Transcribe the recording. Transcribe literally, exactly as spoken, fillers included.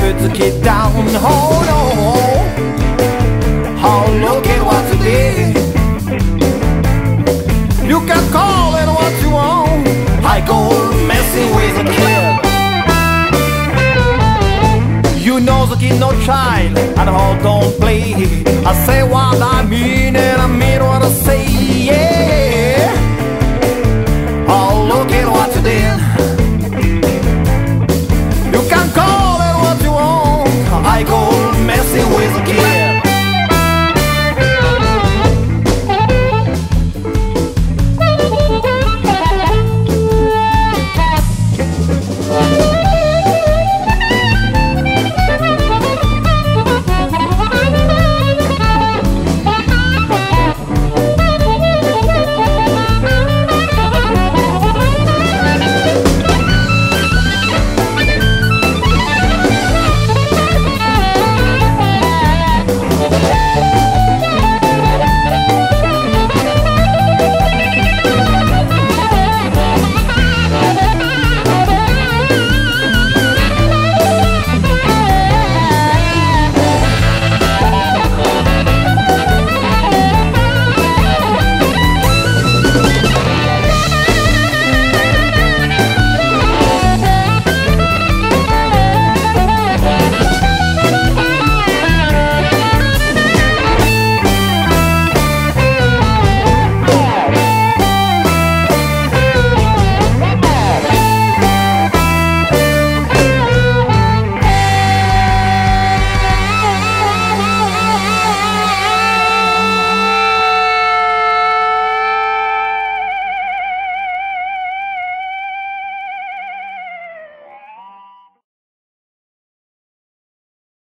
put the kid down. Oh no, oh look at what you did. You can call it what you want. I go messing with a kid. You know the kid no child, and all don't play. I say what I mean and I mean